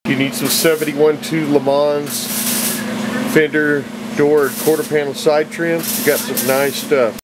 You need some 71.2 LeMans fender, door, and quarter panel side trim. You got some nice stuff.